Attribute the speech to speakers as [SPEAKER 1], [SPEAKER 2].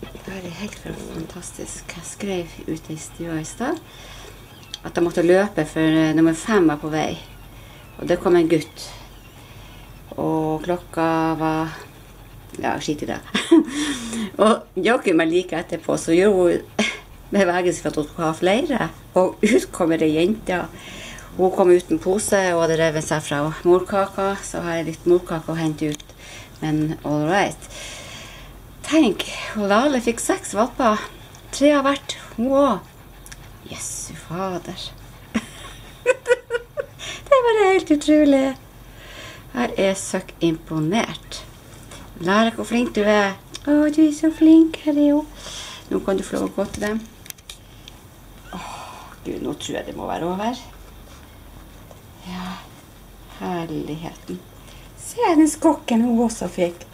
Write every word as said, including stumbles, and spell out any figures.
[SPEAKER 1] Det her er helt fantastisk. Jeg skrev ute i stua i stad at jeg måtte løpe for nummer fem var på vei. Og det kom en gutt. Og klokka var... Ja, skit i det. Og jogger meg like etterpå, så gjør hun bevegelse for at hun skal ha flere. Og ut kommer det jente. Hun kom uten pose og hadde revet seg fra morkaka, så har jeg litt morkaka å hente ut. Men all right. Tenk, Lale fikk seks valper. Tre har vært hun også. Jesu fader. Det var helt utrolig. Her er søkk imponert. Lara, hvor flink du er. Å, du er så flink, her er jo. Nå kan du få lov å gå til dem. Åh, Gud, nå tror jeg det må være over. Ja, herligheten. Se den skokken hun også fikk.